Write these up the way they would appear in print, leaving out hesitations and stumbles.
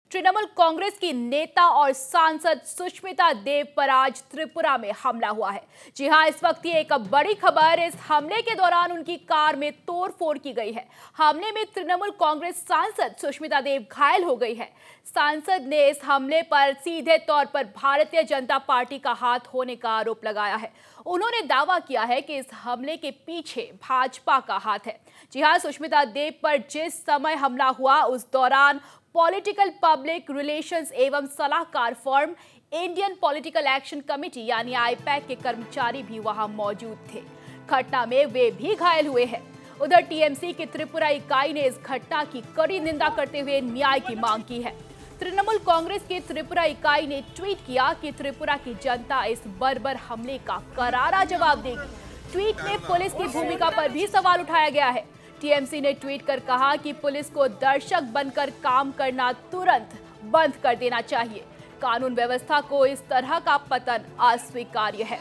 तृणमूल कांग्रेस की नेता और सांसद सुष्मिता देव पर आज त्रिपुरा में हमला हुआ है। जी हां, इस वक्त ये एक बड़ी खबर। इस हमले के दौरान उनकी कार में तोड़फोड़ की गई है। हमले में तृणमूल कांग्रेस सांसद सुष्मिता देव घायल हो गई है। सांसद ने इस हमले पर सीधे तौर पर भारतीय जनता पार्टी का हाथ होने का आरोप लगाया है। उन्होंने दावा किया है कि इस हमले के पीछे भाजपा का हाथ है। जी हां, सुष्मिता देव पर जिस समय हमला हुआ उस दौरान पॉलिटिकल पब्लिक रिलेशंस एवं सलाहकार firm Indian political action committee यानी आईपैक के कर्मचारी भी वहां मौजूद थे। घटना में वे भी घायल हुए हैं। उधर टीएमसी की त्रिपुरा इकाई ने इस घटना की कड़ी निंदा करते हुए न्याय की मांग की है। तृणमूल कांग्रेस की त्रिपुरा इकाई ने ट्वीट किया कि त्रिपुरा की जनता इस बर्बर हमले का करारा जवाब देगी। ट्वीट में पुलिस की भूमिका पर भी सवाल उठाया गया है। टीएमसी ने ट्वीट कर कहा कि पुलिस को दर्शक बनकर काम करना तुरंत बंद कर देना चाहिए। कानून व्यवस्था को इस तरह का पतन अस्वीकार्य है।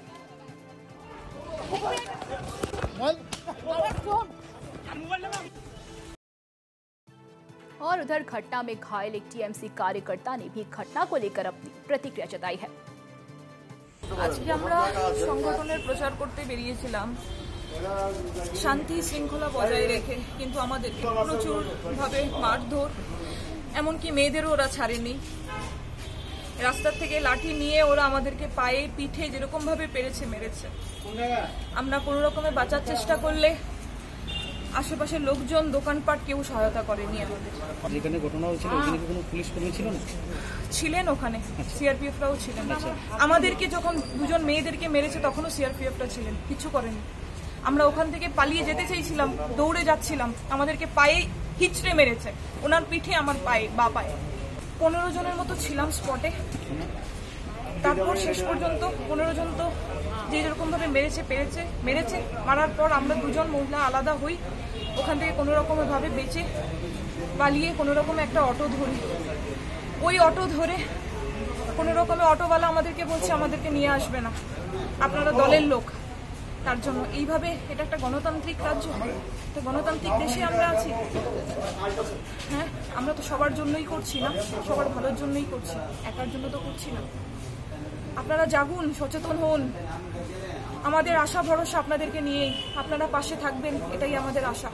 और उधर घटना में घायल एक टीएमसी कार्यकर्ता ने भी घटना को लेकर अपनी प्रतिक्रिया जताई है। আজকে আমরা সংগঠনের প্রচার করতে বেরিয়েছিলাম শান্তি শৃঙ্খলা বজায় রেখে, কিন্তু আমাদেরকে প্রচুরভাবে মারধর, এমনকি মেয়েদেরও ওরা ছাড়েনি। রাস্তার থেকে লাঠি নিয়ে ওরা আমাদেরকে পায়ে পিঠে যেরকম ভাবে পেরেছে মেরেছে। আমরা কোনো রকমে বাঁচার চেষ্টা করলে আশেপাশের লোকজন দোকানপাট কেউ সহায়তা করেনি আমাদের। যেখানে ঘটনা হয়েছিল ওখানে কি কোনো পুলিশ কর্মী ছিল না? ছিলেন, ওখানে সিআরপিএফরাও ছিলেন। আমাদেরকে যখন দুজন মেয়েদেরকে মেরেছে তখনও সিআরপিএফরা ছিলেন, কিছু করেনি। আমরা ওখান থেকে পালিয়ে যেতে চাইছিলাম, দৌড়ে যাচ্ছিলাম, আমাদেরকে পায়ে হিচড়ে মেরেছে, ওনার পিঠে আমার পায়ে, বা পায়ে। 15 জনের মতো ছিলাম স্পটে। তারপর শেষ পর্যন্ত 15 জন তো যে যেরকম ভাবে মেরেছে। মারার পর আমরা দুজন মহিলা আলাদা হই, ওখান থেকে কোনো রকমের ভাবে বেঁচে পালিয়ে কোনো রকমে একটা অটো ধরি। ওই অটো ধরে কোনো রকমে অটোওয়ালা আমাদেরকে বলছে আমাদেরকে নিয়ে আসবে না, আপনারা দলের লোক। তার জন্য এইভাবে, এটা একটা গণতান্ত্রিক রাজ্য, একটা গণতান্ত্রিক দেশে আমরা আছি। হ্যাঁ, আমরা তো সবার জন্যই করছি না, সবার ভালোর জন্যই করছি, একার জন্য তো করছি না। আপনারা জাগুন, সচেতন হন। আমাদের আশা ভরসা আপনাদেরকে নিয়েই, আপনারা পাশে থাকবেন, এটাই আমাদের আশা।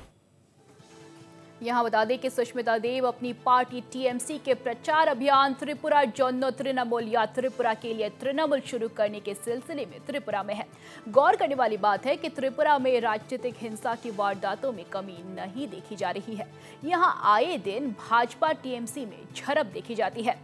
यहाँ बता दें कि सुष्मिता देव अपनी पार्टी टीएमसी के प्रचार अभियान त्रिपुरा जन्नो तृणमूल या त्रिपुरा के लिए तृणमूल शुरू करने के सिलसिले में त्रिपुरा में है। गौर करने वाली बात है कि त्रिपुरा में राजनीतिक हिंसा की वारदातों में कमी नहीं देखी जा रही है। यहाँ आए दिन भाजपा टीएमसी में झड़प देखी जाती है।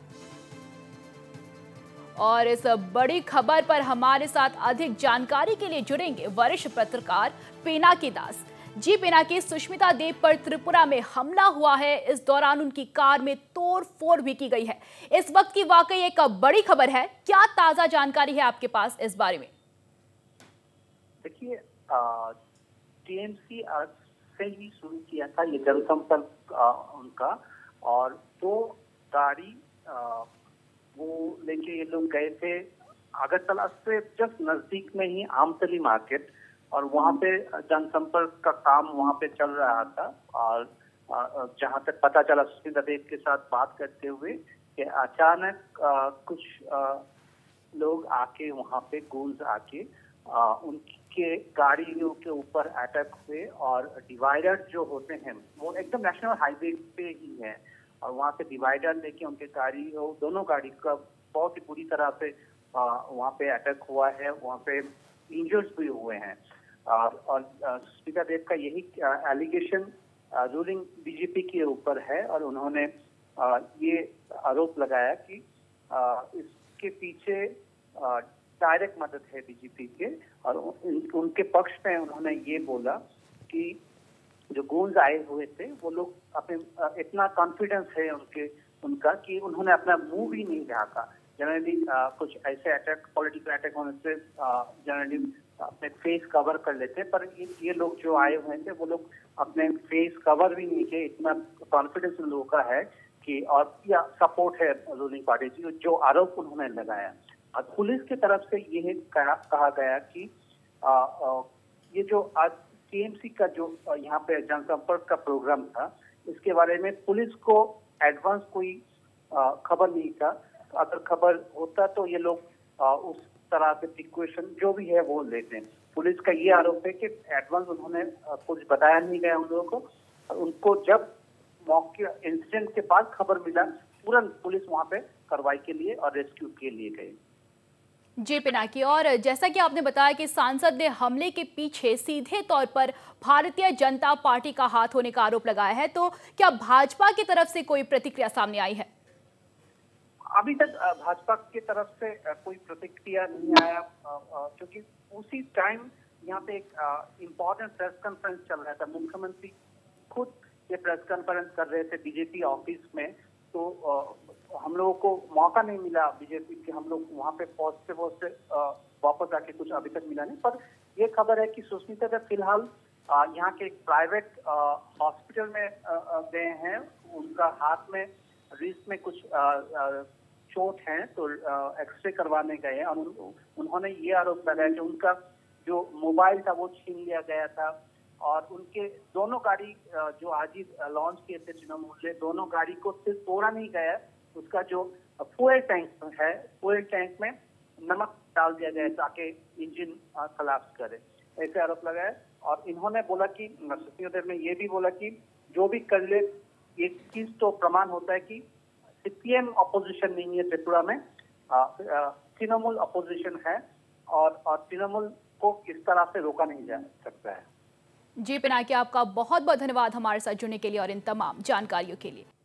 और इस बड़ी खबर पर हमारे साथ अधिक जानकारी के लिए जुड़ेंगे वरिष्ठ पत्रकार पिनाकी दास। जी पिनाकी, सुष्मिता देव पर त्रिपुरा में हमला हुआ है, इस दौरान उनकी कार में तोड़-फोड़ भी की गई है। इस वक्त की वाकई एक बड़ी खबर है, क्या ताजा जानकारी है आपके पास इस बारे में? देखिए, टीएमसी आज से ही शुरू किया था ये जनसंपर्क उनका, और 2 गाड़ी वो लेके ये लोग गए थे अगरतला से जस्ट नजदीक में ही आमतली मार्केट, और वहाँ पे जनसंपर्क का काम वहाँ पे चल रहा था। और जहाँ तक पता चला सुष्मिता देव के साथ बात करते हुए कि अचानक कुछ लोग आके वहाँ पे गूंज आके उनके गाड़ियों के ऊपर अटैक हुए, और डिवाइडर जो होते हैं वो एकदम नेशनल हाईवे पे ही है, और वहाँ पे डिवाइडर लेके उनके दोनों गाड़ी का बहुत ही बुरी तरह से वहाँ पे अटैक हुआ है। वहाँ पे इंजर्स भी हुए हैं। और सुष्मिता देव का यही एलिगेशन रूलिंग बीजेपी के ऊपर है, और उन्होंने ये आरोप लगाया कि इसके पीछे डायरेक्ट मदद है बीजेपी के। और उनके पक्ष में उन्होंने ये बोला कि जो गूंज आए हुए थे वो लोग अपने इतना कॉन्फिडेंस है उनका कि उन्होंने अपना मुंह भी नहीं ढाका। जनरली कुछ ऐसे अटैक, पॉलिटिकल अटैक होने से जनरली अपने फेस कवर कर लेते, पर ये लोग जो आए हुए थे वो लोग अपने फेस कवर भी नहीं किए। इतना कॉन्फिडेंस उन लोगों का है कि, और या सपोर्ट है रूलिंग पार्टी की, जो आरोप उन्होंने लगाया। और पुलिस की तरफ से ये कहा गया कि ये जो आज टीएमसी का जो यहाँ पे जनसंपर्क का प्रोग्राम था, इसके बारे में पुलिस को एडवांस कोई खबर नहीं था। अगर खबर होता तो ये लोग उस तरह से प्रिकॉशन जो भी है वो लेते हैं। पुलिस का ये आरोप है कि एडवांस उन्होंने कुछ बताया नहीं गया उन लोगों को। उनको जब मौके इंसिडेंट के बाद खबर मिला, तुरंत पुलिस वहां पे कार्रवाई के लिए और रेस्क्यू के लिए गई। जी पिनाकी, और जैसा कि आपने बताया कि सांसद ने हमले के पीछे सीधे तौर पर भारतीय जनता पार्टी का हाथ होने का आरोप लगाया है, तो क्या भाजपा की तरफ से कोई प्रतिक्रिया सामने आई है? अभी तक भाजपा की तरफ से कोई प्रतिक्रिया नहीं आया, क्योंकि उसी टाइम यहाँ पे एक इम्पोर्टेंट प्रेस कॉन्फ्रेंस चल रहा था। मुख्यमंत्री खुद ये प्रेस कॉन्फ्रेंस कर रहे थे बीजेपी ऑफिस में, तो हम लोगों को मौका नहीं मिला बीजेपी के, हम लोग वहाँ पे पहुंचते वापस आके कुछ अभी तक मिला नहीं। पर ये खबर है कि सुष्मिता देव फिलहाल यहाँ के एक प्राइवेट हॉस्पिटल में गए हैं। उनका हाथ में रिस्ट में कुछ चोट है, तो एक्सरे करवाने गए हैं। और उन्होंने ये आरोप लगाया कि उनका जो मोबाइल था वो छीन लिया गया था, और उनके दोनों गाड़ी जो आज ही लॉन्च किए थे तृणमूल ने, दोनों गाड़ी को सिर्फ तोड़ा नहीं गया, उसका जो फ्यूल टैंक है, फ्यूल टैंक में नमक डाल दिया गया ताकि इंजन कोलैप्स करे, ऐसे आरोप लगाया। और इन्होंने बोला कि सुष्मिता देव ने ये भी बोला कि जो भी कर ले, एक चीज तो प्रमाण होता है कि सीपीएम अपोजिशन नहीं है त्रिपुरा में, तृणमूल अपोजिशन है, और तृणमूल को इस तरह से रोका नहीं जा सकता है। जी पिनाकी, आपका बहुत बहुत धन्यवाद हमारे साथ जुड़ने के लिए और इन तमाम जानकारियों के लिए।